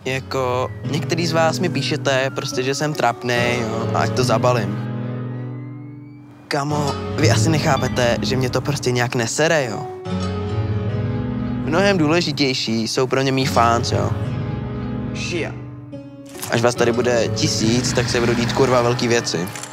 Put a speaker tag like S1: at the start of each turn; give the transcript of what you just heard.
S1: Jako, některý z vás mi píšete prostě, že jsem trapnej, jo, a ať to zabalím. Kamo, vy asi nechápete, že mě to prostě nějak nesere, jo. Mnohem důležitější jsou pro ně mý fans, jo. Až vás tady bude 1000, tak se budou dít kurva velký věci.